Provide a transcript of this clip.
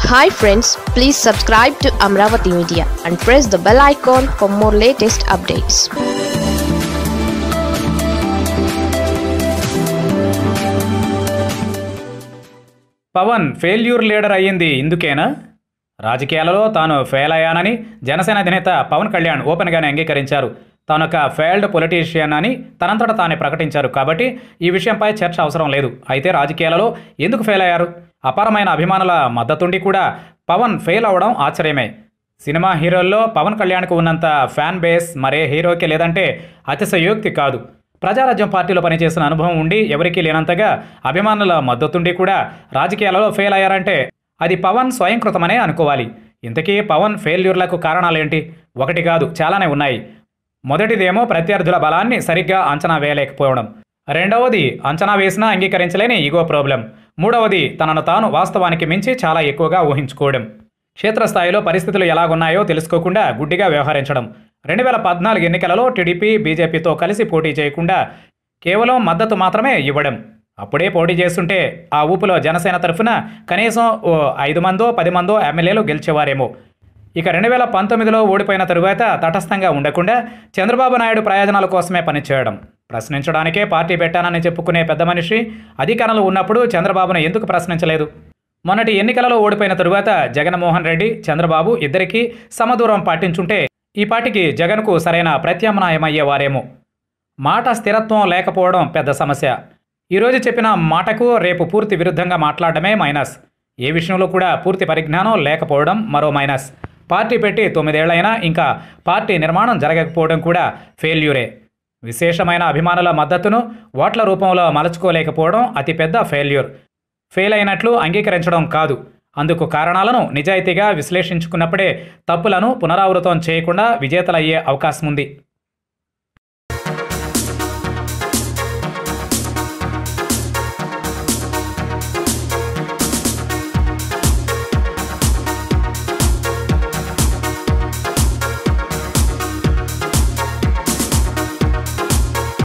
Hi friends, please subscribe to Amaravathi Media and press the bell icon for more latest updates. Pawan failure leader అయ్యింది ఇందుకేనా? రాజకీయాలలో తాను fail అయ్యానని Janasena అధినేత పవన్ కళ్యాణ్ ఓపెన్గానే అంగీకరించారు. తాను ఒక ఫెయిల్డ్ పొలిటీషియన్ అని తనంతట తానే ప్రకటించారు. కాబట్టి ఈ విషయంపై చర్చ అవసరం లేదు. అయితే రాజకీయాలలో ఎందుకు ఫెయిల్ అయ్యారు? అపారమైన అభిమానుల మద్దతుండి కూడా పవన్ ఫెయిల్ అవ్వడం ఆశ్చర్యమే. సినిమా హీరోల్లో పవన్ కళ్యాణ్కు ఉన్నంత ఫ్యాన్ బేస్ మరే హీరోకి లేదంటే అతిశయోక్తి కాదు. ప్రజారాజ్యం పార్టీలో పనిచేసిన అనుభవం ఉండి ఎవరికీ లేనంతగా అభిమానుల మద్దతుండి కూడా రాజకీయాలలో ఫెయిల్ అయ్యారంటే అది పవన్ స్వయంకృతమనే అనుకోవాలి. ఇంతకీ పవన్ ఫెయిల్యూర్లకు కారణాలేంటి? ఒకటి కాదు, చాలానే ఉన్నాయి. మొదటిదేమో ప్రత్యర్థుల బలాన్ని సరిగ్గా అంచనా వేయలేకపోవడం. రెండవది అంచనా వేసినా అంగీకరించలేని ఈగో ప్రాబ్లం. మూడవది తనను తాను వాస్తవానికి మించి చాలా ఎక్కువగా ఊహించుకోవడం. క్షేత్రస్థాయిలో పరిస్థితులు ఎలాగున్నాయో తెలుసుకోకుండా గుడ్డిగా వ్యవహరించడం. 2014 ఎన్నికలలో టీడీపీ బీజేపీతో కలిసి పోటీ చేయకుండా కేవలం మద్దతు మాత్రమే ఇవ్వడం. అప్పుడే పోటీ చేస్తుంటే ఆ ఊపులో జనసేన తరఫున కనీసం ఓ 5 మందో 10 మందో ఎమ్మెల్యేలు గెలిచేవారేమో. ఇక 2019లో ఓడిపోయిన తరువాత తటస్థంగా ఉండకుండా చంద్రబాబు నాయుడు ప్రయోజనాల కోసమే పనిచేయడం. ప్రశ్నించడానికే పార్టీ పెట్టానని చెప్పుకునే పెద్ద మనిషి అధికారంలో ఉన్నప్పుడు చంద్రబాబును ఎందుకు ప్రశ్నించలేదు? మొన్నటి ఎన్నికలలో ఓడిపోయిన తరువాత జగన్మోహన్ రెడ్డి, చంద్రబాబు ఇద్దరికీ సమదూరం పాటించుంటే ఈ పార్టీకి జగన్కు సరైన ప్రత్యామ్నాయమయ్యేవారేమో. మాట స్థిరత్వం లేకపోవడం పెద్ద సమస్య. ఈరోజు చెప్పిన మాటకు రేపు పూర్తి విరుద్ధంగా మాట్లాడడమే మైనస్. ఏ విషయంలో కూడా పూర్తి పరిజ్ఞానం లేకపోవడం మరో మైనస్. పార్టీ పెట్టి 9 ఏళ్లైనా ఇంకా పార్టీ నిర్మాణం జరగకపోవడం కూడా ఫెయిల్యూరే. విశేషమైన అభిమానుల మద్దతును ఓట్ల రూపంలో మలుచుకోలేకపోవడం అతిపెద్ద ఫెయిల్యూర్. ఫెయిల్ అయినట్లు అంగీకరించడం కాదు, అందుకు కారణాలను నిజాయితీగా విశ్లేషించుకున్నప్పుడే తప్పులను పునరావృతం చేయకుండా విజేతలయ్యే అవకాశం ఉంది.